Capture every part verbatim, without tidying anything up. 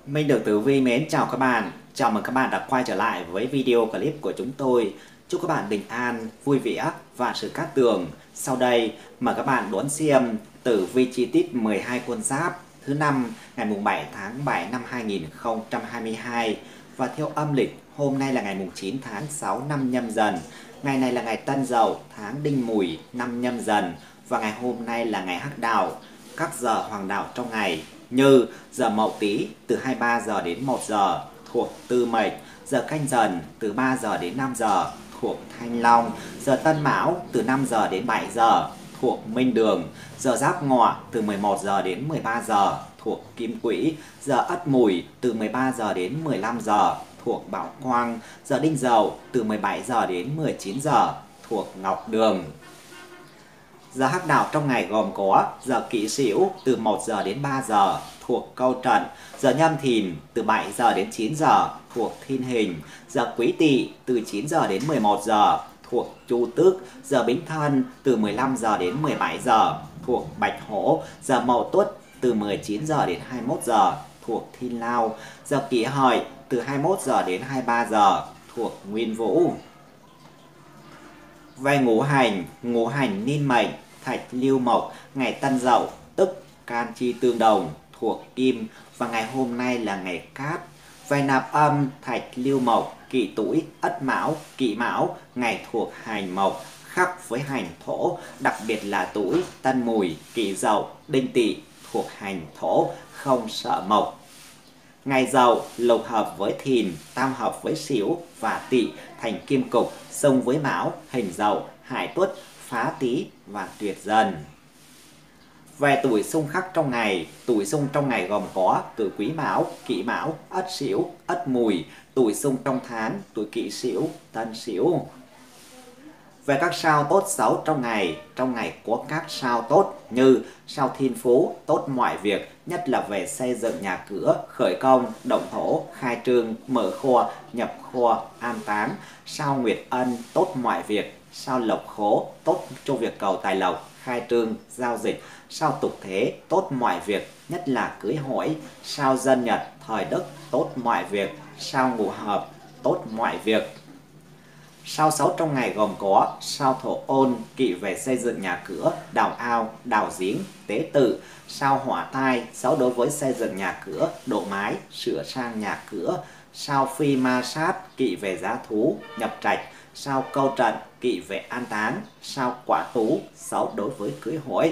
Minh được Tử Vi mến chào các bạn. Chào mừng các bạn đã quay trở lại với video clip của chúng tôi. Chúc các bạn bình an, vui vẻ và sự cát tường. Sau đây mời các bạn đón xem tử vi chi tiết mười hai con giáp thứ năm ngày bảy tháng bảy năm hai nghìn không trăm hai mươi hai. Và theo âm lịch hôm nay là ngày chín tháng sáu năm Nhâm Dần. Ngày này là ngày Tân Dậu, tháng Đinh Mùi năm Nhâm Dần. Và ngày hôm nay là ngày Hắc Đạo. Các giờ hoàng đạo trong ngày như giờ Mậu Tý từ hai mươi ba giờ đến một giờ thuộc Tư Mệnh, giờ Canh Dần từ ba giờ đến năm giờ thuộc Thanh Long, giờ Tân Mão từ năm giờ đến bảy giờ thuộc Minh Đường, giờ Giáp Ngọ từ mười một giờ đến mười ba giờ thuộc Kim Quỹ, giờ Ất Mùi từ mười ba giờ đến mười lăm giờ thuộc Bảo Quang, giờ Đinh Dậu từ mười bảy giờ đến mười chín giờ thuộc Ngọc Đường. Giờ Hắc Đạo trong ngày gồm có giờ Kỷ Sửu từ một giờ đến ba giờ thuộc Câu Trận, giờ Nhâm Thìn từ bảy giờ đến chín giờ thuộc Thiên Hình, giờ Quý Tỵ từ chín giờ đến mười một giờ thuộc Chu Tước, giờ Bính Thân từ mười lăm giờ đến mười bảy giờ thuộc Bạch Hổ, giờ Mậu Tuất từ mười chín giờ đến hai mươi mốt giờ thuộc Thiên Lao, giờ Kỷ Hợi từ hai mươi mốt giờ đến hai mươi ba giờ thuộc Nguyên Vũ. Về ngũ hành, ngũ hành niên mệnh Thạch Lưu Mộc, ngày Tân Dậu tức Can Chi Tương Đồng thuộc Kim và ngày hôm nay là ngày Cát. Về nạp âm, Thạch Lưu Mộc, Kỷ Tuổi, Ất Mão, Kỷ Mão, ngày thuộc hành Mộc khắc với hành Thổ, đặc biệt là tuổi Tân Mùi, Kỷ Dậu, Đinh Tỵ thuộc hành Thổ, không sợ Mộc. Ngày Dậu lục hợp với Thìn, tam hợp với Sửu và Tỵ thành kim cục, xung với Mão, hình Dậu, Hải Tuất, phá Tý và tuyệt Dần. Về tuổi xung khắc trong ngày, tuổi xung trong ngày gồm có tuổi Quý Mão, Kỷ Mão, Ất Sửu, Ất Mùi, tuổi xung trong tháng, tuổi Kỷ Sửu, Tân Sửu. Về các sao tốt xấu trong ngày, trong ngày có các sao tốt như sao Thiên Phú, tốt mọi việc, nhất là về xây dựng nhà cửa, khởi công, động thổ, khai trương, mở kho, nhập kho, an táng. Sao Nguyệt Ân, tốt mọi việc. Sao Lộc Khố, tốt cho việc cầu tài lộc, khai trương, giao dịch. Sao Tục Thế, tốt mọi việc, nhất là cưới hỏi. Sao Dân Nhật, thời Đức, tốt mọi việc. Sao Ngũ Hợp, tốt mọi việc. Sao xấu trong ngày gồm có sao Thổ Ôn, kỵ về xây dựng nhà cửa, đào ao, đào giếng, tế tự. Sao Hỏa Tai, xấu đối với xây dựng nhà cửa, độ mái, sửa sang nhà cửa. Sao Phi Ma Sát, kỵ về giá thú, nhập trạch. Sao Câu Trận, kỵ về an táng. Sao Quả Tú, xấu đối với cưới hỏi.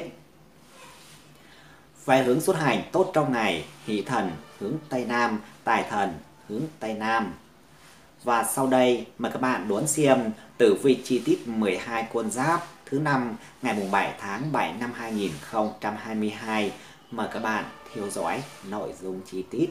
Về hướng xuất hành tốt trong ngày, Hỷ Thần hướng Tây Nam, Tài Thần hướng Tây Nam. Và sau đây mời các bạn đón xem tử vi chi tiết mười hai con giáp thứ năm ngày bảy tháng bảy năm hai nghìn không trăm hai mươi hai. Mời các bạn theo dõi nội dung chi tiết.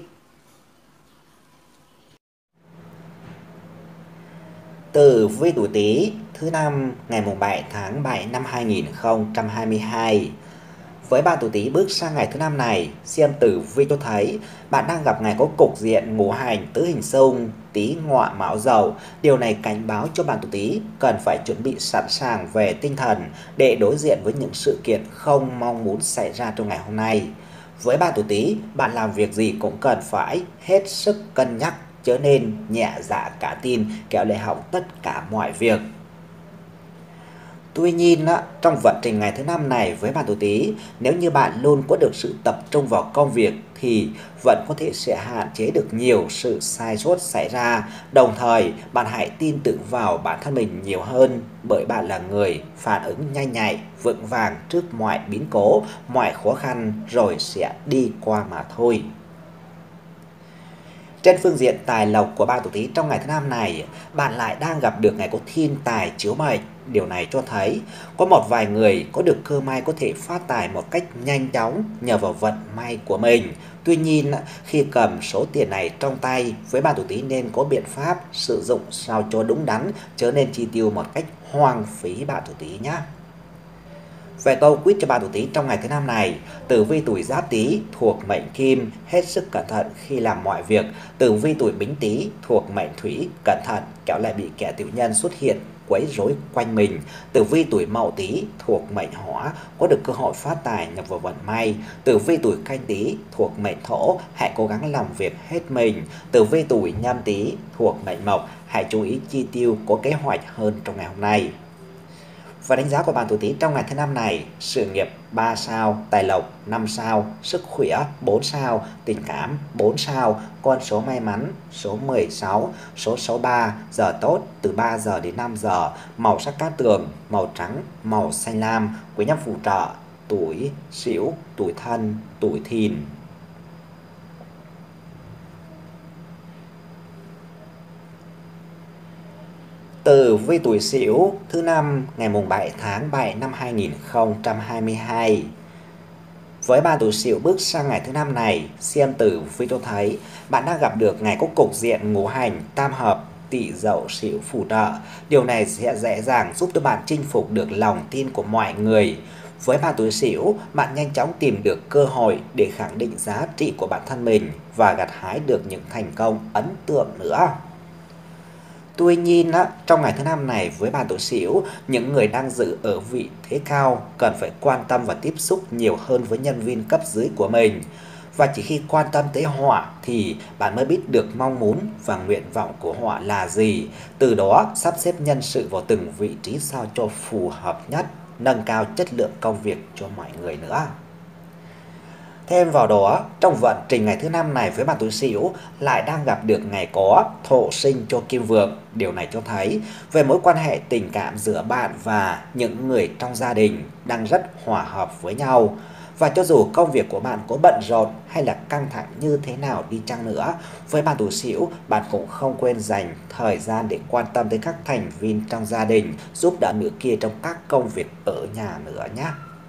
Tử vi tuổi Tý thứ năm ngày bảy tháng bảy năm hai nghìn không trăm hai mươi hai. Với bạn tuổi Tý bước sang ngày thứ năm này, xem tử vi cho thấy bạn đang gặp ngày có cục diện ngũ hành tứ hình xung Tý Ngọ Mão Dậu. Điều này cảnh báo cho bạn tuổi Tý cần phải chuẩn bị sẵn sàng về tinh thần để đối diện với những sự kiện không mong muốn xảy ra trong ngày hôm nay. Với bạn tuổi Tý, bạn làm việc gì cũng cần phải hết sức cân nhắc, chớ nên nhẹ dạ cả tin kéo lệ hỏng tất cả mọi việc. Tuy nhiên, trong vận trình ngày thứ năm này với bạn tuổi Tý, nếu như bạn luôn có được sự tập trung vào công việc thì vẫn có thể sẽ hạn chế được nhiều sự sai sót xảy ra. Đồng thời, bạn hãy tin tưởng vào bản thân mình nhiều hơn bởi bạn là người phản ứng nhanh nhạy, vững vàng trước mọi biến cố, mọi khó khăn rồi sẽ đi qua mà thôi. Trên phương diện tài lộc của bạn tuổi Tý trong ngày thứ năm này, bạn lại đang gặp được ngày có thiên tài chiếu mệnh. Điều này cho thấy có một vài người có được cơ may có thể phát tài một cách nhanh chóng nhờ vào vận may của mình. Tuy nhiên, khi cầm số tiền này trong tay, với bạn tuổi Tý nên có biện pháp sử dụng sao cho đúng đắn, chớ nên chi tiêu một cách hoang phí bạn tuổi Tý nhé. Về câu quyết cho bạn tuổi Tý trong ngày thứ năm này, tử vi tuổi Giáp Tý thuộc mệnh Kim, hết sức cẩn thận khi làm mọi việc. Tử vi tuổi Bính Tý thuộc mệnh Thủy, cẩn thận kéo lại bị kẻ tiểu nhân xuất hiện quấy rối quanh mình. Tử vi tuổi Mậu Tý thuộc mệnh Hỏa, có được cơ hội phát tài nhập vào vận may. Tử vi tuổi Canh Tý thuộc mệnh Thổ, hãy cố gắng làm việc hết mình. Tử vi tuổi Nhâm Tý thuộc mệnh Mộc, hãy chú ý chi tiêu có kế hoạch hơn trong ngày hôm nay. Và đánh giá của bạn tuổi Tý trong ngày thứ năm này: sự nghiệp ba sao, tài lộc năm sao, sức khỏe bốn sao, tình cảm bốn sao, con số may mắn số mười sáu, số sáu ba, giờ tốt từ ba giờ đến năm giờ, màu sắc cát tường màu trắng, màu xanh lam, quý nhân phù trợ tuổi Sửu, tuổi Thân, tuổi Thìn. Tử vi tuổi Sửu thứ năm ngày mùng bảy tháng bảy năm hai nghìn không trăm hai mươi hai. Với bạn tuổi Sửu bước sang ngày thứ năm này, xem tử vi cho thấy bạn đang gặp được ngày có cục diện ngũ hành tam hợp Tỵ Dậu Sửu phù trợ. Điều này sẽ dễ dàng giúp cho bạn chinh phục được lòng tin của mọi người. Với bạn tuổi Sửu, bạn nhanh chóng tìm được cơ hội để khẳng định giá trị của bản thân mình và gặt hái được những thành công ấn tượng nữa. Tuy nhiên, trong ngày thứ năm này với bạn tuổi Sửu, những người đang giữ ở vị thế cao cần phải quan tâm và tiếp xúc nhiều hơn với nhân viên cấp dưới của mình. Và chỉ khi quan tâm tới họ thì bạn mới biết được mong muốn và nguyện vọng của họ là gì. Từ đó sắp xếp nhân sự vào từng vị trí sao cho phù hợp nhất, nâng cao chất lượng công việc cho mọi người nữa. Thêm vào đó, trong vận trình ngày thứ năm này với bạn tuổi Sửu lại đang gặp được ngày có thổ sinh cho Kim Vượng. Điều này cho thấy về mối quan hệ tình cảm giữa bạn và những người trong gia đình đang rất hòa hợp với nhau. Và cho dù công việc của bạn có bận rộn hay là căng thẳng như thế nào đi chăng nữa, với bạn tuổi Sửu, bạn cũng không quên dành thời gian để quan tâm tới các thành viên trong gia đình, giúp đỡ nửa kia trong các công việc ở nhà nữa nhé.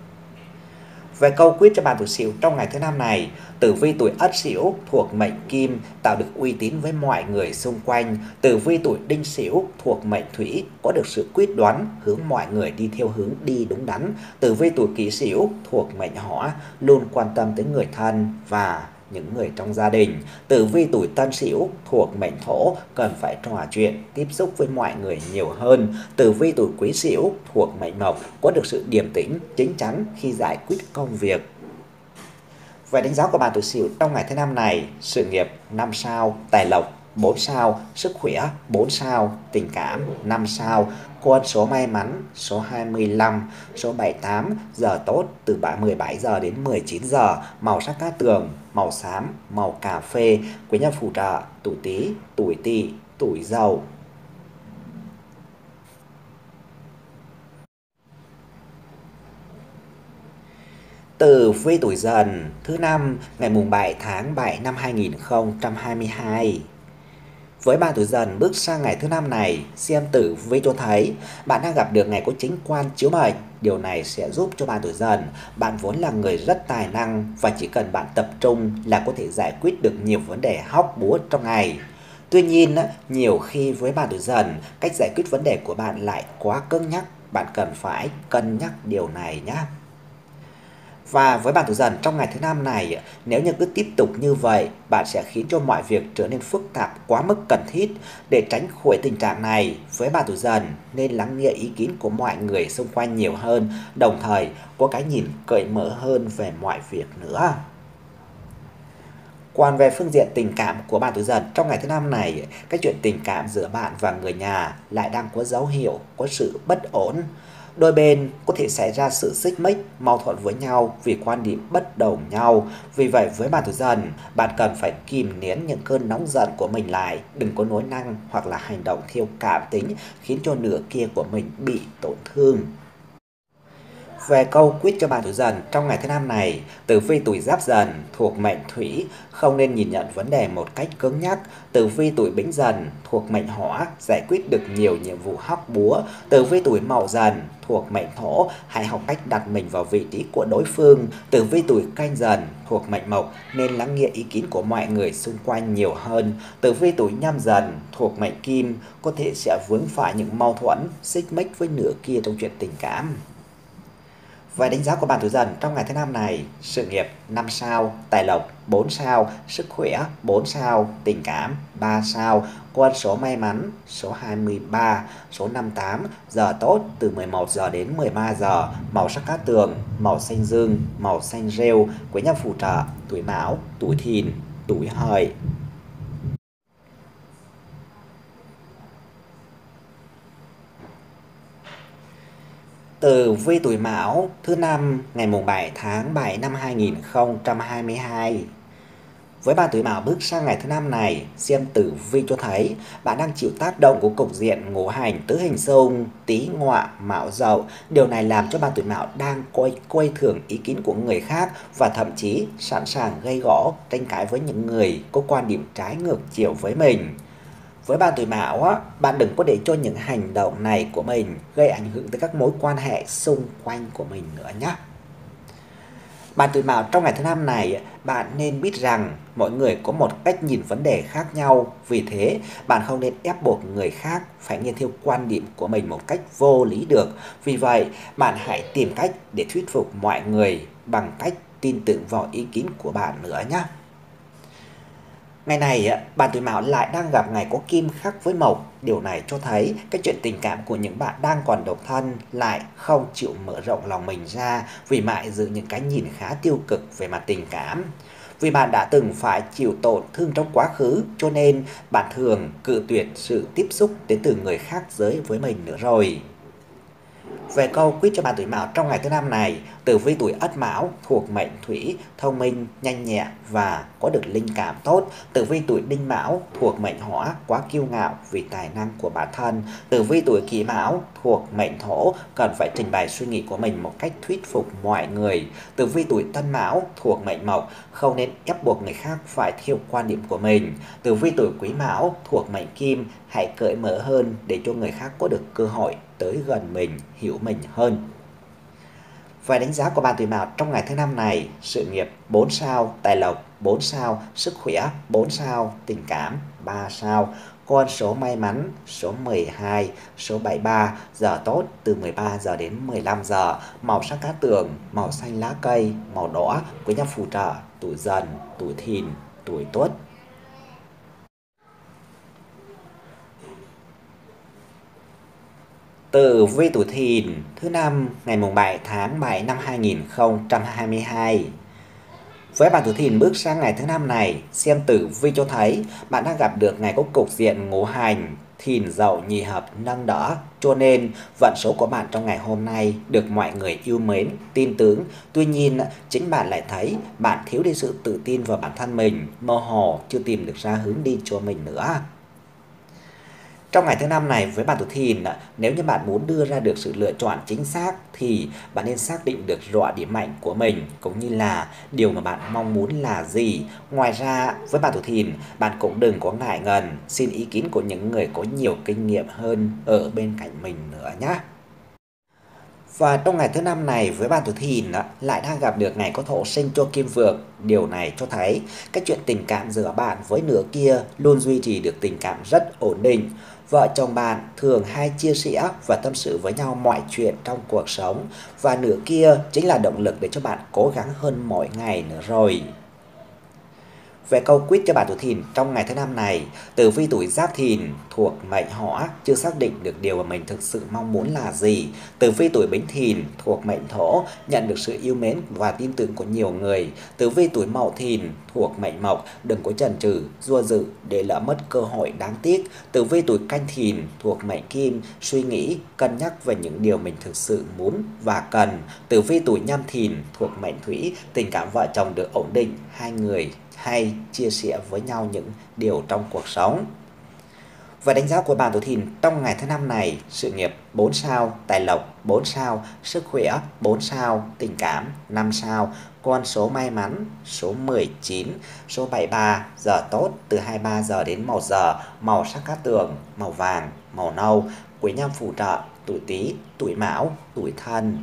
Về câu quyết cho bạn tuổi Sửu trong ngày thứ năm này, tử vi tuổi Ất Sửu thuộc mệnh Kim, tạo được uy tín với mọi người xung quanh. Tử vi tuổi Đinh Sửu thuộc mệnh Thủy, có được sự quyết đoán, hướng mọi người đi theo hướng đi đúng đắn. Tử vi tuổi Kỷ Sửu thuộc mệnh Hỏa, luôn quan tâm tới người thân và những người trong gia đình. Tử vi tuổi Tân Sửu thuộc mệnh Thổ, cần phải trò chuyện, tiếp xúc với mọi người nhiều hơn. Tử vi tuổi Quý Sửu thuộc mệnh Mộc, có được sự điềm tĩnh, chín chắn khi giải quyết công việc. Về đánh giá của bạn tuổi Sửu trong ngày thứ năm này: sự nghiệp năm sao, tài lộc bốn sao, sức khỏe bốn sao, tình cảm năm sao, con số may mắn số hai mươi lăm, số bảy mươi tám, giờ tốt từ mười bảy giờ đến mười chín giờ, màu sắc cát tường màu xám, màu cà phê, quý nhân phù trợ tuổi Tý, tuổi Tỵ, tuổi Dậu. Tử vi tuổi Dần thứ năm ngày mùng bảy tháng bảy năm hai nghìn không trăm hai mươi hai. Với bạn tuổi Dần bước sang ngày thứ năm này, xem tử vi cho thấy bạn đang gặp được ngày có chính quan chiếu mệnh. Điều này sẽ giúp cho bạn tuổi Dần, bạn vốn là người rất tài năng và chỉ cần bạn tập trung là có thể giải quyết được nhiều vấn đề hóc búa trong ngày. Tuy nhiên, nhiều khi với bạn tuổi Dần, cách giải quyết vấn đề của bạn lại quá cứng nhắc, bạn cần phải cân nhắc điều này nhé. Và với bạn tuổi Dần trong ngày thứ năm này, nếu như cứ tiếp tục như vậy, bạn sẽ khiến cho mọi việc trở nên phức tạp quá mức cần thiết. Để tránh khỏi tình trạng này, với bạn tuổi Dần nên lắng nghe ý kiến của mọi người xung quanh nhiều hơn, đồng thời có cái nhìn cởi mở hơn về mọi việc nữa. Còn về phương diện tình cảm của bạn tuổi Dần trong ngày thứ năm này, cái chuyện tình cảm giữa bạn và người nhà lại đang có dấu hiệu có sự bất ổn. Đôi bên có thể xảy ra sự xích mích, mâu thuẫn với nhau vì quan điểm bất đồng nhau. Vì vậy với bạn tuổi Dần, bạn cần phải kìm nén những cơn nóng giận của mình lại, đừng có nói năng hoặc là hành động theo cảm tính khiến cho nửa kia của mình bị tổn thương. Về câu quyết cho bạn tuổi Dần trong ngày thứ năm này, tử vi tuổi Giáp Dần thuộc mệnh Thủy, không nên nhìn nhận vấn đề một cách cứng nhắc. Tử vi tuổi Bính Dần thuộc mệnh Hỏa, giải quyết được nhiều nhiệm vụ hóc búa. Tử vi tuổi Mậu Dần thuộc mệnh Thổ, hãy học cách đặt mình vào vị trí của đối phương. Tử vi tuổi Canh Dần thuộc mệnh Mộc, nên lắng nghe ý kiến của mọi người xung quanh nhiều hơn. Tử vi tuổi Nhâm Dần thuộc mệnh Kim, có thể sẽ vướng phải những mâu thuẫn, xích mích với nửa kia trong chuyện tình cảm. Và đánh giá của bạn tuổi Dần trong ngày thứ năm này: sự nghiệp năm sao, tài lộc bốn sao, sức khỏe bốn sao, tình cảm ba sao, con số may mắn số hai mươi ba, số năm mươi tám, giờ tốt từ mười một giờ đến mười ba giờ, màu sắc cát tường, màu xanh dương, màu xanh rêu, quý nhân phù trợ tuổi Mão, tuổi Thìn, tuổi Hợi. Tử vi tuổi Mão thứ năm ngày mùng bảy tháng bảy năm hai nghìn không trăm hai mươi hai. Với bạn tuổi Mão bước sang ngày thứ năm này, xem tử vi cho thấy bạn đang chịu tác động của cục diện ngũ hành tứ hình xung Tý Ngọ Mão Dậu. Điều này làm cho bạn tuổi Mão đang coi coi thường ý kiến của người khác và thậm chí sẵn sàng gây gổ, tranh cãi với những người có quan điểm trái ngược chiều với mình. Với bạn tuổi Mão á, bạn đừng có để cho những hành động này của mình gây ảnh hưởng tới các mối quan hệ xung quanh của mình nữa nhé. Bạn tuổi Mão trong ngày thứ năm này, bạn nên biết rằng mỗi người có một cách nhìn vấn đề khác nhau. Vì thế, bạn không nên ép buộc người khác phải nghe theo quan điểm của mình một cách vô lý được. Vì vậy, bạn hãy tìm cách để thuyết phục mọi người bằng cách tin tưởng vào ý kiến của bạn nữa nhé. Ngày này, bạn tuổi Mão lại đang gặp ngày có kim khắc với mộc. Điều này cho thấy cái chuyện tình cảm của những bạn đang còn độc thân lại không chịu mở rộng lòng mình ra vì mãi giữ những cái nhìn khá tiêu cực về mặt tình cảm. Vì bạn đã từng phải chịu tổn thương trong quá khứ, cho nên bạn thường cự tuyệt sự tiếp xúc đến từ người khác giới với mình nữa rồi. Về câu quyết cho bạn tuổi Mão trong ngày thứ năm này: tử vi tuổi Ất Mão thuộc mệnh Thủy, thông minh, nhanh nhẹn và có được linh cảm tốt. Tử vi tuổi Đinh Mão thuộc mệnh Hỏa, quá kiêu ngạo vì tài năng của bản thân. Tử vi tuổi Kỷ Mão thuộc mệnh Thổ, cần phải trình bày suy nghĩ của mình một cách thuyết phục mọi người. Tử vi tuổi Tân Mão thuộc mệnh Mộc, không nên ép buộc người khác phải theo quan điểm của mình. Tử vi tuổi Quý Mão thuộc mệnh Kim, hãy cởi mở hơn để cho người khác có được cơ hội tới gần mình, hiểu mình hơn. Và đánh giá của bạn tuổi Mão trong ngày thứ năm này: sự nghiệp bốn sao, tài lộc bốn sao, sức khỏe bốn sao, tình cảm ba sao, con số may mắn số mười hai, số bảy mươi ba, giờ tốt từ mười ba giờ đến mười lăm giờ, màu sắc cát tường, màu xanh lá cây, màu đỏ, quý nhân phù trợ tuổi Dần, tuổi Thìn, tuổi Tuất. Tử vi tuổi Thìn thứ năm ngày mùng bảy tháng bảy năm hai nghìn không trăm hai mươi hai. Với bạn tuổi Thìn bước sang ngày thứ năm này, xem tử vi cho thấy bạn đang gặp được ngày có cục diện ngũ hành Thìn Dậu nhị hợp nâng đỡ, cho nên vận số của bạn trong ngày hôm nay được mọi người yêu mến, tin tưởng. Tuy nhiên, chính bạn lại thấy bạn thiếu đi sự tự tin vào bản thân mình, mơ hồ chưa tìm được ra hướng đi cho mình nữa. Trong ngày thứ năm này với bạn tuổi Thìn, nếu như bạn muốn đưa ra được sự lựa chọn chính xác thì bạn nên xác định được rõ điểm mạnh của mình cũng như là điều mà bạn mong muốn là gì. Ngoài ra với bạn tuổi Thìn, bạn cũng đừng có ngại ngần xin ý kiến của những người có nhiều kinh nghiệm hơn ở bên cạnh mình nữa nhé. Và trong ngày thứ năm này với bạn tuổi Thìn lại đang gặp được ngày có thổ sinh cho kim vượng. Điều này cho thấy cái chuyện tình cảm giữa bạn với nửa kia luôn duy trì được tình cảm rất ổn định. Vợ chồng bạn thường hay chia sẻ và tâm sự với nhau mọi chuyện trong cuộc sống, và nửa kia chính là động lực để cho bạn cố gắng hơn mỗi ngày nữa rồi. Về câu quyết cho bạn tuổi Thìn trong ngày thứ năm này: tử vi tuổi Giáp Thìn thuộc mệnh Hỏa, chưa xác định được điều mà mình thực sự mong muốn là gì. Tử vi tuổi Bính Thìn thuộc mệnh Thổ, nhận được sự yêu mến và tin tưởng của nhiều người. Tử vi tuổi Mậu Thìn thuộc mệnh Mộc, đừng có chần chừ, do dự để lỡ mất cơ hội đáng tiếc. Tử vi tuổi Canh Thìn thuộc mệnh Kim, suy nghĩ, cân nhắc về những điều mình thực sự muốn và cần. Tử vi tuổi Nhâm Thìn thuộc mệnh Thủy, tình cảm vợ chồng được ổn định, hai người hay chia sẻ với nhau những điều trong cuộc sống. Và đánh giá của bạn tuổi Thìn trong ngày thứ năm này: sự nghiệp bốn sao, tài lộc bốn sao, sức khỏe bốn sao, tình cảm năm sao, con số may mắn số mười chín, số bảy mươi ba, giờ tốt từ hai mươi ba giờ đến một giờ, màu sắc cát tường, màu vàng, màu nâu, quý nhân phù trợ tuổi Tý, tuổi Mão, tuổi Thân.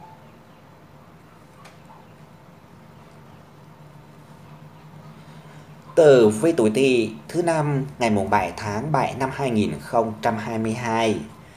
Tử vi tuổi Tỵ thứ năm ngày mùng bảy tháng bảy năm hai nghìn không trăm hai mươi hai.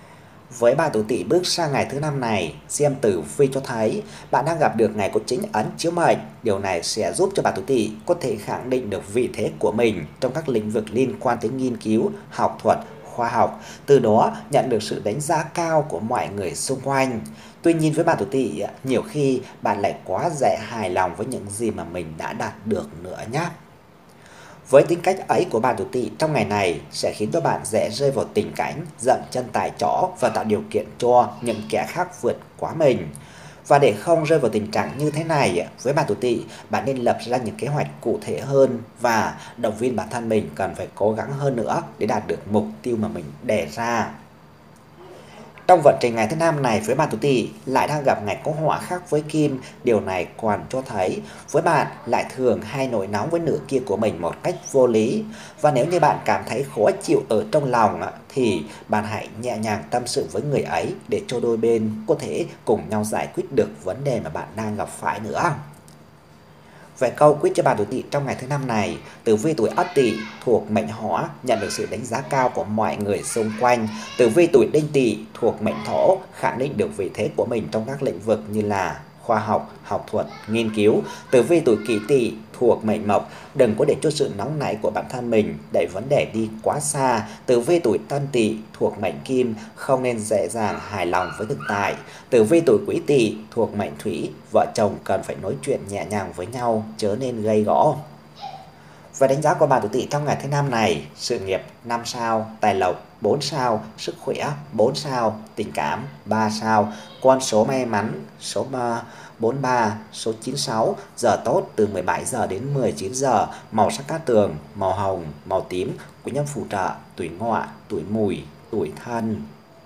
Với bạn tuổi Tỵ bước sang ngày thứ năm này, xem tử vi cho thấy bạn đang gặp được ngày có chính ấn chiếu mệnh. Điều này sẽ giúp cho bạn tuổi Tỵ có thể khẳng định được vị thế của mình trong các lĩnh vực liên quan tới nghiên cứu, học thuật, khoa học, từ đó nhận được sự đánh giá cao của mọi người xung quanh. Tuy nhiên với bạn tuổi Tỵ, nhiều khi bạn lại quá dễ hài lòng với những gì mà mình đã đạt được nữa nhé. Với tính cách ấy của bạn tuổi Tỵ trong ngày này sẽ khiến cho bạn dễ rơi vào tình cảnh dậm chân tại chỗ và tạo điều kiện cho những kẻ khác vượt quá mình. Và để không rơi vào tình trạng như thế này, với bạn tuổi Tỵ, bạn nên lập ra những kế hoạch cụ thể hơn và động viên bản thân mình cần phải cố gắng hơn nữa để đạt được mục tiêu mà mình đề ra. Trong vận trình ngày thứ năm này với bạn tuổi Tỵ lại đang gặp ngày có họa khác với Kim, điều này còn cho thấy với bạn lại thường hay nổi nóng với nửa kia của mình một cách vô lý. Và nếu như bạn cảm thấy khó chịu ở trong lòng thì bạn hãy nhẹ nhàng tâm sự với người ấy để cho đôi bên có thể cùng nhau giải quyết được vấn đề mà bạn đang gặp phải nữa. Về câu quyết cho bạn tuổi Tỵ trong ngày thứ năm này, tử vi tuổi Ất Tỵ thuộc mệnh Hỏa nhận được sự đánh giá cao của mọi người xung quanh. Tử vi tuổi Đinh Tỵ thuộc mệnh Thổ khẳng định được vị thế của mình trong các lĩnh vực như là khoa học, học thuật, nghiên cứu. Tử vi tuổi Kỷ Tỵ thuộc mệnh Mộc, đừng có để cho sự nóng nảy của bản thân mình đẩy vấn đề đi quá xa. Tử vi tuổi Tân Tỵ thuộc mệnh Kim, không nên dễ dàng hài lòng với thực tại. Tử vi tuổi Quý Tỵ thuộc mệnh Thủy, vợ chồng cần phải nói chuyện nhẹ nhàng với nhau, chớ nên gây gổ. Và đánh giá của bạn tuổi Tỵ trong ngày thứ năm này: sự nghiệp năm sao, tài lộc bốn sao, sức khỏe bốn sao, tình cảm ba sao, con số may mắn số bốn ba, số chín sáu, giờ tốt từ mười bảy giờ đến mười chín giờ, màu sắc cát tường màu hồng, màu tím, quý nhân phù trợ tuổi Ngọ, tuổi Mùi, tuổi Thân.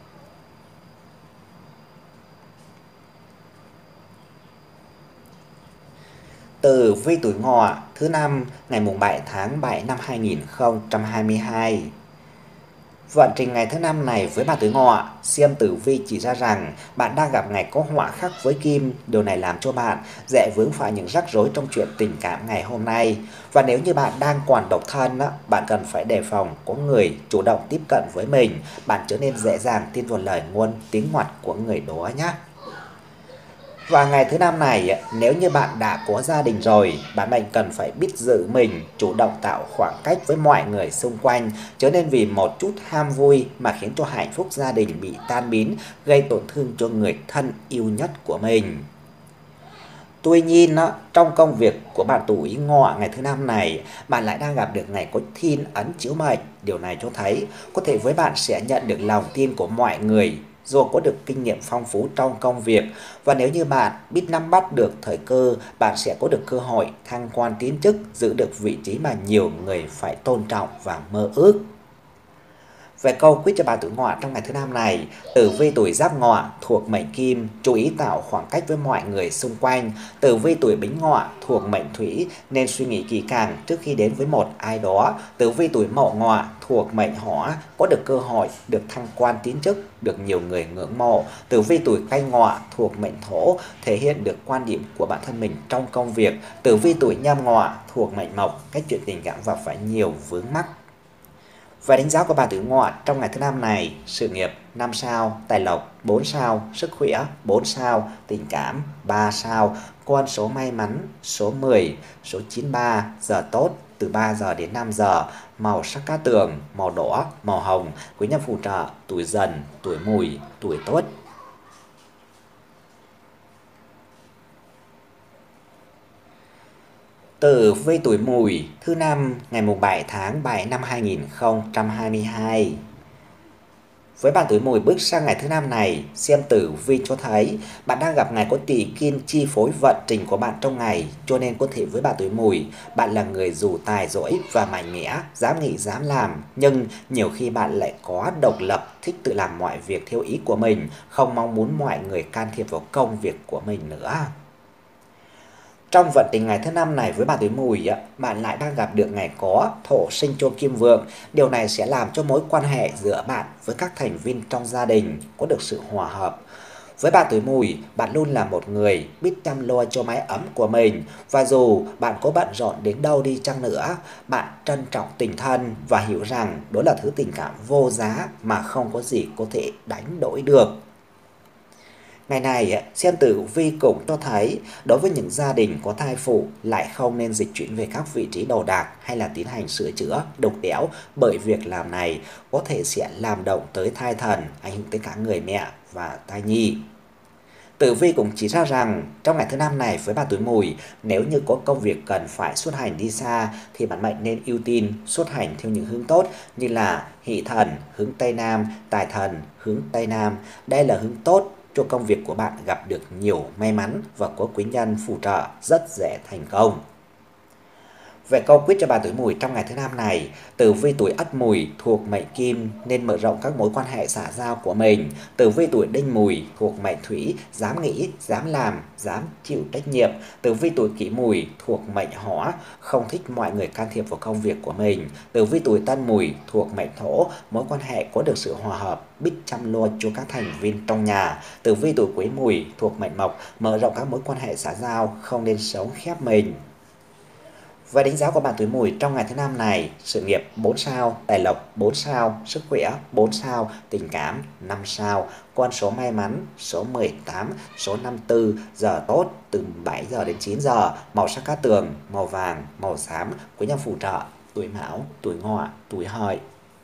Tử vi tuổi Ngọ thứ năm ngày mùng bảy tháng bảy năm hai nghìn không trăm hai mươi hai. Vận trình ngày thứ năm này với bạn tuổi Ngọ, xem tử vi chỉ ra rằng bạn đang gặp ngày có họa khắc với Kim. Điều này làm cho bạn dễ vướng phải những rắc rối trong chuyện tình cảm ngày hôm nay. Và nếu như bạn đang còn độc thân, bạn cần phải đề phòng có người chủ động tiếp cận với mình. Bạn trở nên dễ dàng tin vào lời ngôn tiếng ngoặt của người đó nhé. Và ngày thứ năm này, nếu như bạn đã có gia đình rồi, bạn mệnh cần phải biết giữ mình, chủ động tạo khoảng cách với mọi người xung quanh, chớ nên vì một chút ham vui mà khiến cho hạnh phúc gia đình bị tan biến, gây tổn thương cho người thân yêu nhất của mình. Tuy nhiên, trong công việc của bạn tuổi Ngọ ngày thứ năm này, bạn lại đang gặp được ngày có thiên ấn chiếu mệnh. Điều này cho thấy có thể với bạn sẽ nhận được lòng tin của mọi người do có được kinh nghiệm phong phú trong công việc. Và nếu như bạn biết nắm bắt được thời cơ, bạn sẽ có được cơ hội thăng quan tiến chức, giữ được vị trí mà nhiều người phải tôn trọng và mơ ước. Về câu quyết cho bạn tuổi Ngọ trong ngày thứ năm này, tử vi tuổi Giáp Ngọ thuộc mệnh Kim, chú ý tạo khoảng cách với mọi người xung quanh. Tử vi tuổi Bính Ngọ thuộc mệnh Thủy, nên suy nghĩ kỹ càng trước khi đến với một ai đó. Tử vi tuổi Mậu Ngọ thuộc mệnh Hỏa, có được cơ hội được thăng quan tiến chức, được nhiều người ngưỡng mộ. Tử vi tuổi Canh Ngọ thuộc mệnh Thổ, thể hiện được quan điểm của bản thân mình trong công việc. Tử vi tuổi Nhâm Ngọ thuộc mệnh Mộc, cách chuyện tình cảm gặp phải nhiều vướng mắc. Và đánh giá của bạn tuổi Ngọ trong ngày thứ năm này: sự nghiệp năm sao, tài lộc bốn sao, sức khỏe bốn sao, tình cảm ba sao, con số may mắn số mười, số chín ba, giờ tốt từ ba giờ đến năm giờ, màu sắc cát tường màu đỏ, màu hồng, quý nhân phù trợ tuổi Dần, tuổi Mùi, tuổi Tuất. Tử vi tuổi Mùi thứ năm ngày mùng bảy tháng bảy năm hai nghìn không trăm hai mươi hai. Với bạn tuổi Mùi bước sang ngày thứ năm này, xem tử vi cho thấy bạn đang gặp ngày có tỷ kim chi phối vận trình của bạn trong ngày, cho nên có thể với bạn tuổi Mùi, bạn là người dù tài giỏi và mạnh mẽ, dám nghĩ dám làm, nhưng nhiều khi bạn lại có độc lập, thích tự làm mọi việc theo ý của mình, không mong muốn mọi người can thiệp vào công việc của mình nữa. Trong vận trình ngày thứ năm này với bạn tuổi Mùi, bạn lại đang gặp được ngày có thổ sinh cho Kim Vượng. Điều này sẽ làm cho mối quan hệ giữa bạn với các thành viên trong gia đình có được sự hòa hợp. Với bạn tuổi Mùi, bạn luôn là một người biết chăm lo cho mái ấm của mình, và dù bạn có bận rộn đến đâu đi chăng nữa, bạn trân trọng tình thân và hiểu rằng đó là thứ tình cảm vô giá mà không có gì có thể đánh đổi được. Ngày này, xem tử vi cũng cho thấy đối với những gia đình có thai phụ lại không nên dịch chuyển về các vị trí đồ đạc hay là tiến hành sửa chữa, đục đẽo, bởi việc làm này có thể sẽ làm động tới thai thần, ảnh hưởng tới cả người mẹ và thai nhi. Tử vi cũng chỉ ra rằng trong ngày thứ năm này với bạn tuổi Mùi, nếu như có công việc cần phải xuất hành đi xa thì bản mệnh nên ưu tiên xuất hành theo những hướng tốt như là hỷ thần hướng Tây Nam, tài thần hướng Tây Nam. Đây là hướng tốt cho công việc của bạn gặp được nhiều may mắn và có quý nhân phù trợ, rất dễ thành công. Về câu quyết cho bạn tuổi Mùi trong ngày thứ năm này, tử vi tuổi Ất Mùi thuộc mệnh Kim nên mở rộng các mối quan hệ xã giao của mình. Tử vi tuổi Đinh Mùi thuộc mệnh Thủy dám nghĩ, dám làm, dám chịu trách nhiệm. Tử vi tuổi Kỷ Mùi thuộc mệnh Hỏa không thích mọi người can thiệp vào công việc của mình. Tử vi tuổi Tân Mùi thuộc mệnh Thổ mối quan hệ có được sự hòa hợp, biết chăm lo cho các thành viên trong nhà. Tử vi tuổi Quý Mùi thuộc mệnh Mộc mở rộng các mối quan hệ xã giao, không nên sống khép mình. Và đánh giá của bạn tuổi Mùi trong ngày thứ năm này: sự nghiệp bốn sao, tài lộc bốn sao, sức khỏe bốn sao, tình cảm năm sao, con số may mắn số mười tám, số năm mươi tư, giờ tốt từ bảy giờ đến chín giờ, màu sắc cát tường màu vàng, màu xám, quý nhân phù trợ tuổi Mão, tuổi Ngọ, tuổi Hợi.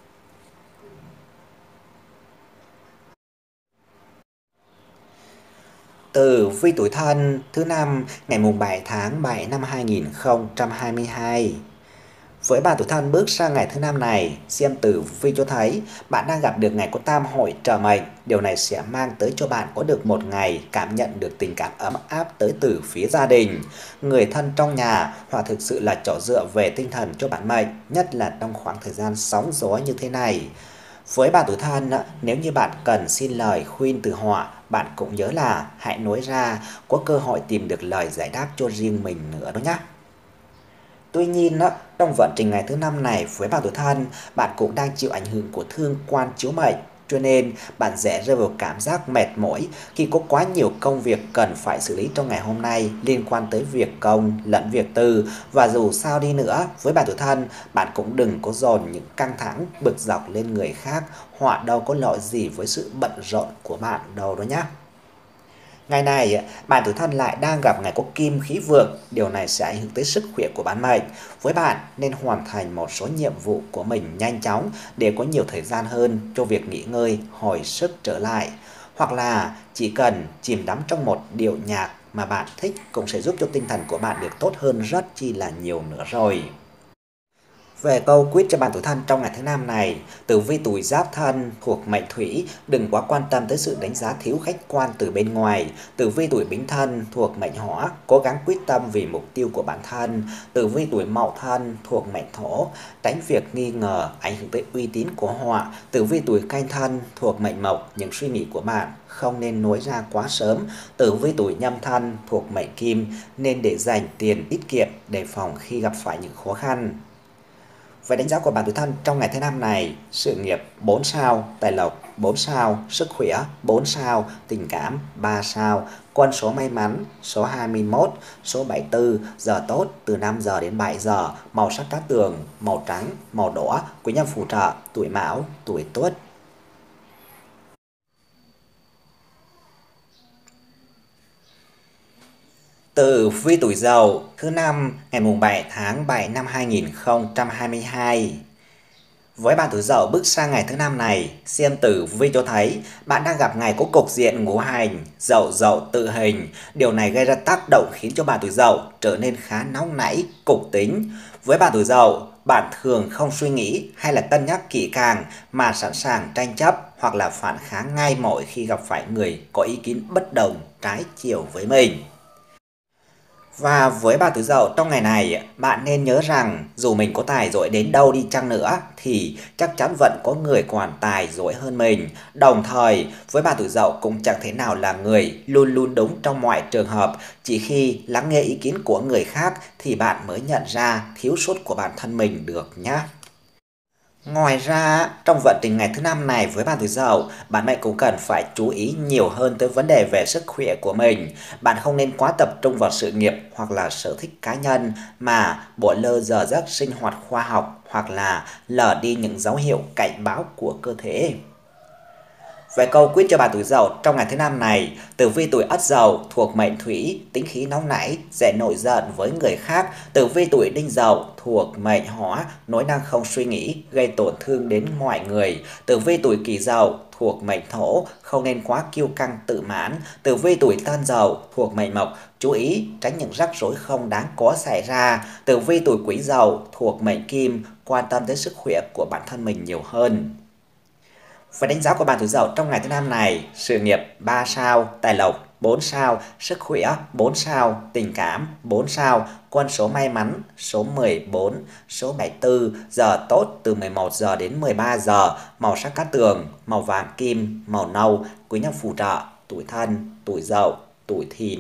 Tử vi tuổi Thân thứ năm ngày mùng bảy tháng bảy năm hai nghìn không trăm hai mươi hai. Với bạn tuổi Thân bước sang ngày thứ năm này, xem tử vi cho thấy bạn đang gặp được ngày có tam hội trợ mệnh. Điều này sẽ mang tới cho bạn có được một ngày cảm nhận được tình cảm ấm áp tới từ phía gia đình, người thân trong nhà, hoặc thực sự là chỗ dựa về tinh thần cho bạn mệnh, nhất là trong khoảng thời gian sóng gió như thế này. Với bạn tuổi Thân, nếu như bạn cần xin lời khuyên từ họ, bạn cũng nhớ là hãy nói ra, có cơ hội tìm được lời giải đáp cho riêng mình nữa đó nhé. Tuy nhiên, trong vận trình ngày thứ năm này với bạn tuổi Thân, bạn cũng đang chịu ảnh hưởng của thương quan chiếu mệnh, cho nên bạn dễ rơi vào cảm giác mệt mỏi khi có quá nhiều công việc cần phải xử lý trong ngày hôm nay liên quan tới việc công lẫn việc tư. Và dù sao đi nữa, với bạn tuổi Thân, bạn cũng đừng có dồn những căng thẳng, bực dọc lên người khác, họ đâu có lợi gì với sự bận rộn của bạn đâu đó nhé. Ngày này, bạn tuổi Thân lại đang gặp ngày có kim khí vượng, điều này sẽ ảnh hưởng tới sức khỏe của bạn mệnh. Với bạn nên hoàn thành một số nhiệm vụ của mình nhanh chóng để có nhiều thời gian hơn cho việc nghỉ ngơi, hồi sức trở lại. Hoặc là chỉ cần chìm đắm trong một điệu nhạc mà bạn thích cũng sẽ giúp cho tinh thần của bạn được tốt hơn rất chi là nhiều nữa rồi. Về câu quyết cho bạn tuổi Thân trong ngày thứ năm này, tử vi tuổi Giáp Thân thuộc mệnh Thủy, đừng quá quan tâm tới sự đánh giá thiếu khách quan từ bên ngoài. Tử vi tuổi Bính Thân thuộc mệnh Hỏa, cố gắng quyết tâm vì mục tiêu của bản thân. Tử vi tuổi Mậu Thân thuộc mệnh Thổ, tránh việc nghi ngờ ảnh hưởng tới uy tín của họ. Tử vi tuổi Canh Thân thuộc mệnh Mộc, những suy nghĩ của bạn không nên nói ra quá sớm. Tử vi tuổi Nhâm Thân thuộc mệnh Kim, nên để dành tiền tiết kiệm đề phòng khi gặp phải những khó khăn. Về đánh giá của bạn tuổi Thân trong ngày thứ năm này: sự nghiệp bốn sao, tài lộc bốn sao, sức khỏe bốn sao, tình cảm ba sao, con số may mắn số hai mươi mốt, số bảy mươi tư, giờ tốt từ năm giờ đến bảy giờ, màu sắc cát tường màu trắng, màu đỏ, quý nhân phù trợ tuổi Mão, tuổi Tuất. Tử vi tuổi Dậu thứ năm ngày mùng bảy tháng bảy năm hai nghìn không trăm hai mươi hai. Với bạn tuổi Dậu bước sang ngày thứ năm này, xem tử vi cho thấy bạn đang gặp ngày có cục diện ngũ hành Dậu Dậu tự hình. Điều này gây ra tác động khiến cho bạn tuổi Dậu trở nên khá nóng nảy, cục tính. Với bạn tuổi Dậu, bạn thường không suy nghĩ hay là cân nhắc kỹ càng mà sẵn sàng tranh chấp hoặc là phản kháng ngay mỗi khi gặp phải người có ý kiến bất đồng trái chiều với mình. Và với bạn tuổi Dậu trong ngày này, bạn nên nhớ rằng dù mình có tài giỏi đến đâu đi chăng nữa thì chắc chắn vẫn có người còn tài giỏi hơn mình. Đồng thời, với bạn tuổi Dậu cũng chẳng thể nào là người luôn luôn đúng trong mọi trường hợp. Chỉ khi lắng nghe ý kiến của người khác thì bạn mới nhận ra thiếu sót của bản thân mình được nhé. Ngoài ra, trong vận trình ngày thứ năm này với bạn tuổi Dậu, bạn mệnh cũng cần phải chú ý nhiều hơn tới vấn đề về sức khỏe của mình. Bạn không nên quá tập trung vào sự nghiệp hoặc là sở thích cá nhân mà bỏ lơ giờ giấc sinh hoạt khoa học hoặc là lờ đi những dấu hiệu cảnh báo của cơ thể. Về câu quyết cho bạn tuổi Dậu trong ngày thứ năm này, tử vi tuổi Ất Dậu thuộc mệnh Thủy, tính khí nóng nảy, dễ nổi giận với người khác. Tử vi tuổi Đinh Dậu thuộc mệnh Hỏa, nói năng không suy nghĩ, gây tổn thương đến mọi người. Tử vi tuổi Kỷ Dậu thuộc mệnh Thổ, không nên quá kiêu căng tự mãn. Tử vi tuổi Tân Dậu thuộc mệnh Mộc, chú ý tránh những rắc rối không đáng có xảy ra. Tử vi tuổi Quý Dậu thuộc mệnh Kim, quan tâm tới sức khỏe của bản thân mình nhiều hơn. Và đánh giá của bạn tuổi Dậu trong ngày thứ năm này: sự nghiệp ba sao, tài lộc bốn sao, sức khỏe bốn sao, tình cảm bốn sao, quân số may mắn số mười bốn, số bảy mươi tư, giờ tốt từ mười một giờ đến mười ba giờ, màu sắc cát tường, màu vàng kim, màu nâu, quý nhân phù trợ, tuổi Thân, tuổi Dậu, tuổi Thìn.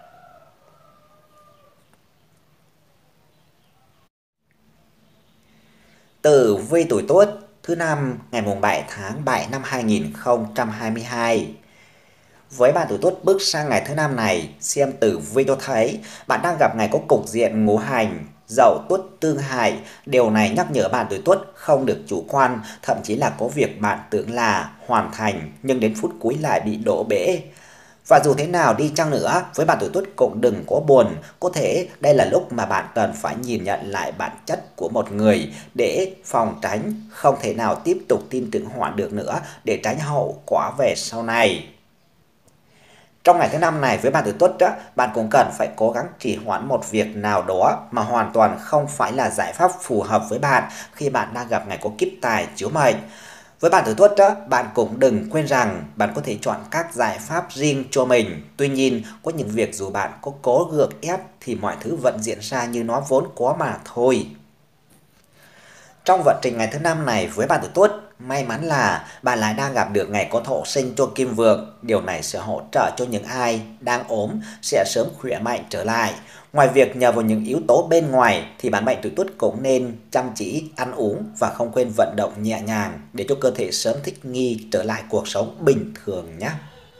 Tử vi tuổi Tuất thứ năm ngày bảy tháng bảy năm hai nghìn không trăm hai mươi hai. Với bạn tuổi Tuất bước sang ngày thứ năm này, xem tử vi cho thấy bạn đang gặp ngày có cục diện ngũ hành Dậu Tuất tương hại. Điều này nhắc nhở bạn tuổi Tuất không được chủ quan, thậm chí là có việc bạn tưởng là hoàn thành nhưng đến phút cuối lại bị đổ bể. Và dù thế nào đi chăng nữa, với bạn tuổi Tuất cũng đừng có buồn, có thể đây là lúc mà bạn cần phải nhìn nhận lại bản chất của một người để phòng tránh không thể nào tiếp tục tin tưởng họ được nữa, để tránh hậu quả về sau này. Trong ngày thứ năm này với bạn tuổi Tuất, bạn cũng cần phải cố gắng trì hoãn một việc nào đó mà hoàn toàn không phải là giải pháp phù hợp với bạn khi bạn đang gặp ngày có kiếp tài chiếu mệnh. Với bạn tuổi Tuất, bạn cũng đừng quên rằng bạn có thể chọn các giải pháp riêng cho mình. Tuy nhiên, có những việc dù bạn có cố gượng ép thì mọi thứ vẫn diễn ra như nó vốn có mà thôi. Trong vận trình ngày thứ năm này với bạn tuổi Tuất, may mắn là bạn lại đang gặp được ngày có thổ sinh cho Kim Vượng. Điều này sẽ hỗ trợ cho những ai đang ốm sẽ sớm khỏe mạnh trở lại. Ngoài việc nhờ vào những yếu tố bên ngoài thì bạn mệnh tuổi Tuất cũng nên chăm chỉ ăn uống và không quên vận động nhẹ nhàng để cho cơ thể sớm thích nghi trở lại cuộc sống bình thường nhé.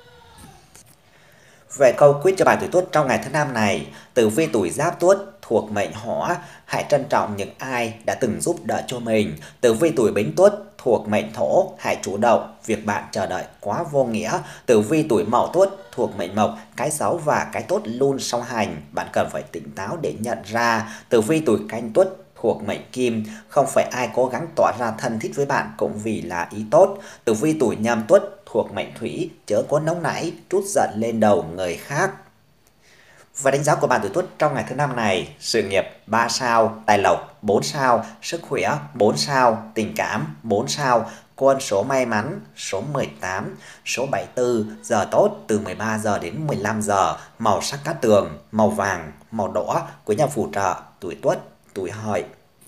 Về câu quyết cho bạn tuổi Tuất trong ngày thứ năm này, tử vi tuổi Giáp Tuất thuộc mệnh Hỏa, hãy trân trọng những ai đã từng giúp đỡ cho mình. Tử vi tuổi Bính Tuất thuộc mệnh Thổ, hãy chủ động, việc bạn chờ đợi quá vô nghĩa. Tử vi tuổi Mậu Tuất thuộc mệnh Mộc, cái xấu và cái tốt luôn song hành, bạn cần phải tỉnh táo để nhận ra. Tử vi tuổi Canh Tuất thuộc mệnh Kim, không phải ai cố gắng tỏ ra thân thiết với bạn cũng vì là ý tốt. Tử vi tuổi Nhâm Tuất thuộc mệnh Thủy, chớ có nóng nảy, trút giận lên đầu người khác. Và đánh giá của bạn tuổi Tuất trong ngày thứ năm này: sự nghiệp ba sao, tài lộc bốn sao, sức khỏe bốn sao, tình cảm bốn sao, quân số may mắn số mười tám, số bảy mươi tư, giờ tốt từ mười ba giờ đến mười lăm giờ, màu sắc cát tường, màu vàng, màu đỏ, quý nhân phù trợ, tuổi Tuất, tuổi Hợi.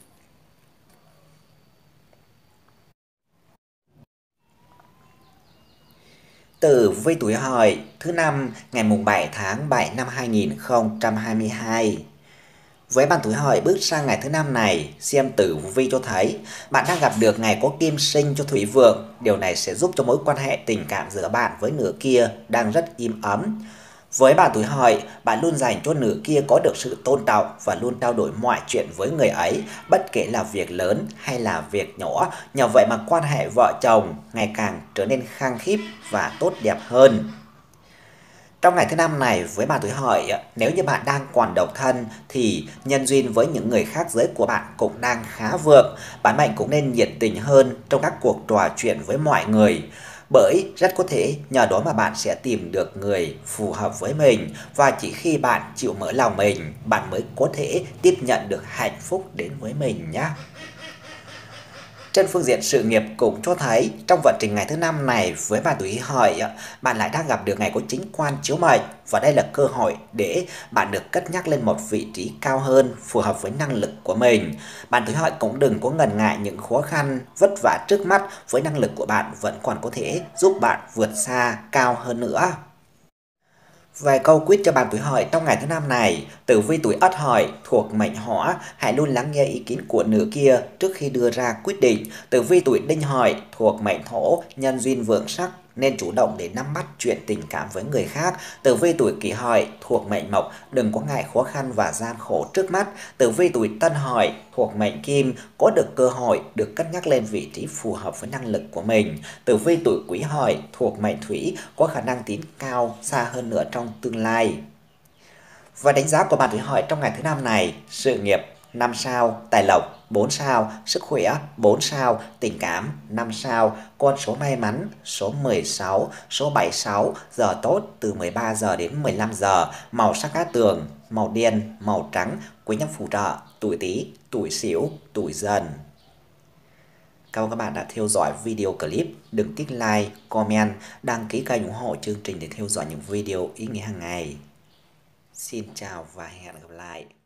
Tử vi tuổi Hợi thứ năm ngày bảy tháng bảy năm hai nghìn không trăm hai mươi hai. Với bạn tuổi Hợi bước sang ngày thứ năm này, xem tử vi cho thấy bạn đang gặp được ngày có kim sinh cho Thủy Vượng. Điều này sẽ giúp cho mối quan hệ tình cảm giữa bạn với nửa kia đang rất im ấm. Với bạn tuổi Hợi, bạn luôn dành cho nửa kia có được sự tôn trọng và luôn trao đổi mọi chuyện với người ấy, bất kể là việc lớn hay là việc nhỏ. Nhờ vậy mà quan hệ vợ chồng ngày càng trở nên khăng khít và tốt đẹp hơn. Trong ngày thứ năm này với bạn tuổi Hợi, nếu như bạn đang còn độc thân thì nhân duyên với những người khác giới của bạn cũng đang khá vượng. Bạn mệnh cũng nên nhiệt tình hơn trong các cuộc trò chuyện với mọi người, bởi rất có thể nhờ đó mà bạn sẽ tìm được người phù hợp với mình, và chỉ khi bạn chịu mở lòng mình, bạn mới có thể tiếp nhận được hạnh phúc đến với mình nhé. Trên phương diện sự nghiệp cũng cho thấy trong vận trình ngày thứ năm này với bạn tuổi Hợi, bạn lại đang gặp được ngày có chính quan chiếu mệnh, và đây là cơ hội để bạn được cất nhắc lên một vị trí cao hơn phù hợp với năng lực của mình. Bạn tuổi Hợi cũng đừng có ngần ngại những khó khăn vất vả trước mắt, với năng lực của bạn vẫn còn có thể giúp bạn vượt xa cao hơn nữa. Vài câu quyết cho bạn tuổi Hợi trong ngày thứ năm này. Tử vi tuổi Ất Hợi thuộc mệnh Hỏa, hãy luôn lắng nghe ý kiến của nửa kia trước khi đưa ra quyết định. Tử vi tuổi Đinh Hợi thuộc mệnh Thổ, nhân duyên vượng sắc nên chủ động để nắm bắt chuyện tình cảm với người khác. Tử vi tuổi Kỷ Hợi thuộc mệnh Mộc, đừng có ngại khó khăn và gian khổ trước mắt. Tử vi tuổi Tân Hợi thuộc mệnh Kim, có được cơ hội được cân nhắc lên vị trí phù hợp với năng lực của mình. Tử vi tuổi Quý Hợi thuộc mệnh Thủy, có khả năng tiến cao xa hơn nữa trong tương lai. Và đánh giá của bạn tuổi Hợi trong ngày thứ năm này: sự nghiệp năm sao, tài lộc bốn sao, sức khỏe bốn sao, tình cảm năm sao, con số may mắn số mười sáu, số bảy mươi sáu, giờ tốt từ mười ba giờ đến mười lăm giờ, màu sắc cát tường, màu đen, màu trắng, quý nhân phù trợ, tuổi Tý, tuổi Sửu, tuổi Dần. Cảm ơn các bạn đã theo dõi video clip. Đừng tích like, comment, đăng ký kênh ủng hộ chương trình để theo dõi những video ý nghĩa hàng ngày. Xin chào và hẹn gặp lại.